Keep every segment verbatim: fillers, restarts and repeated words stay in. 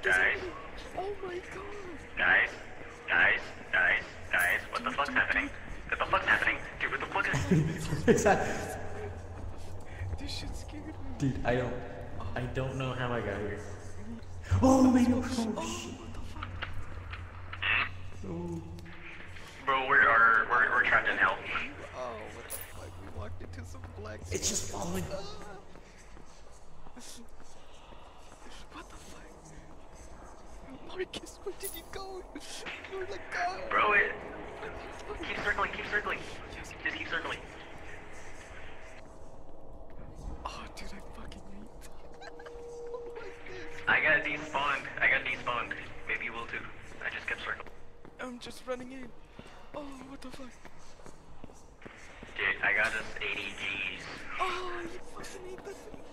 Guys. Oh my god. Guys. Guys. Guys. Guys. What the fuck's happening? What the fuck's happening? Dude, what the fuck is... Exactly. This shit scared me. Dude, I don't... I don't know how I got here. Oh my god. Oh, oh, what the fuck? oh. Bro, we're, are, we're, we're trapped in hell. Oh, what the fuck? We walked into some black... It's just following. What the fuck? Marcus, where did you go? You were like, go. Bro, it... Keep circling, keep circling. Just keep circling. Oh, dude, I fucking hate I got despawned. I got despawned. Maybe you will too. I just kept circling. I'm just running in. Oh, what the fuck? Dude, I got us eighty G's. Oh, you fucking hate that thing.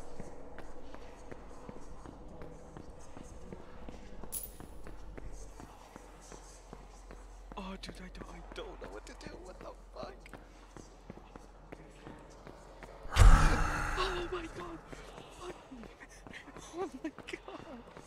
Oh, dude, I don't, I don't know what to do. What the fuck? Oh my god. Fuck me. Oh my god.